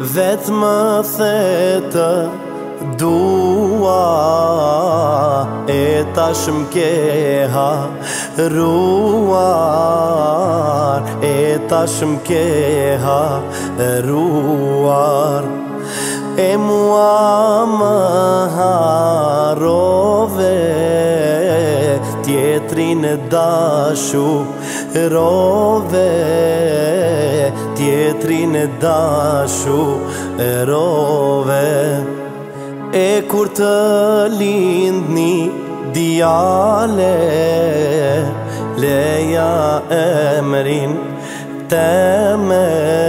vetë më thetë dua, e tash m'keha ruar, e tash m'keha ruar. E mua më harove, tjetrin dashurove, tjetrin dashurove. E kur të lindni djale, leja emrin teme,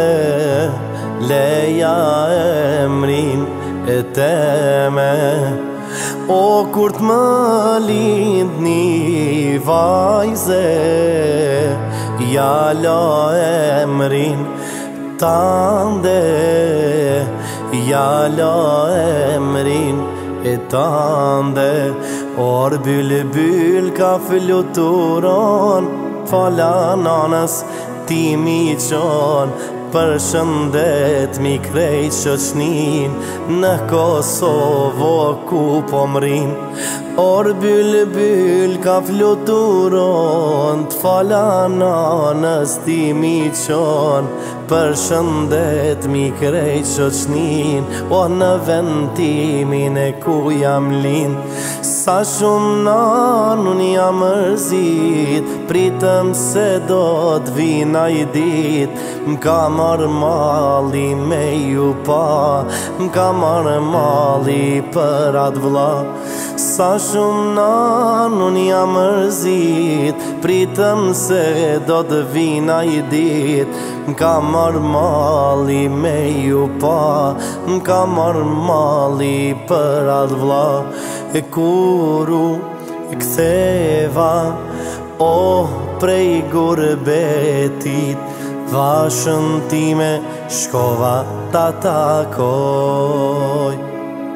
leja emrin e teme. O kur të më lindni vajze, ja la emrin tande, ja la emrin e tande. Or bylbyl ka fluturon, fala nanës ti mi qon. Përshëndet mi krejt shoqnin në Kosovo ku po mrin. Or bylbyl ka fluturon, t'fala nanës ti mi qon. Përshëndet mi krejt shoqnin, o në vend timin e ku jam lind. Sa shumë nanun jam mërzit, pritëm se do t'vina i dit. M'ka marrë mali me ju pa, m'ka marrë mali për atë vlla. Sa shumë nanun jam mërzit, pritëm se do t'vina i dit. M'ka marrë mali me ju pa, m'ka marrë mali për atë vlla. E kuru e ktheva, oh prej gurbetit, vashën time shkova ta takoj.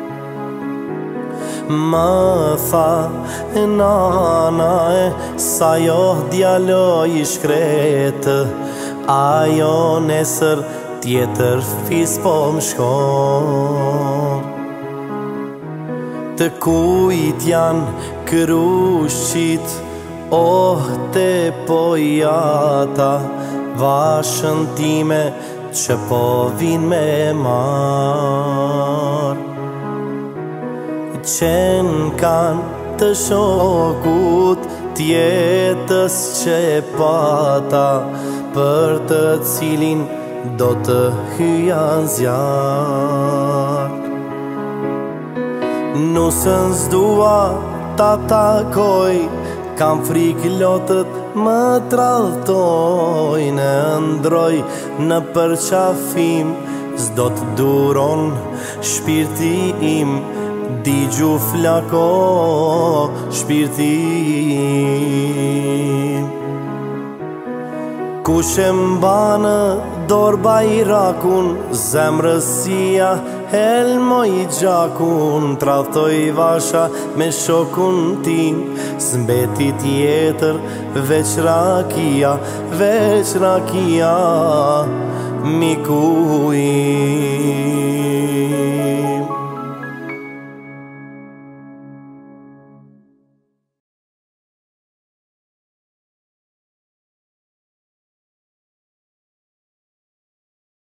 Më tha nana e sa jo djaloj i shkretë, ajo nesër tjetër fis po m'shkon. Të kujt janë krushqit, oh te pojata, vashën time që po vin me mar. Qenë kanë të shokut tjetës që pata, për të cilin do të hyja zjarr. Nusën s'dua ta takoj, kam frik lotët më tralltojnë. Ndroj në përqafim, s'do të duron shpirti im. Digju flako shpirti im. Kush e mbanë dorë bajrakun, zemrësia helmo i gjakun. Tradhtoj vasha me shokun tim, s'mbeti tjetër veç rakia, veç rakia, miku im.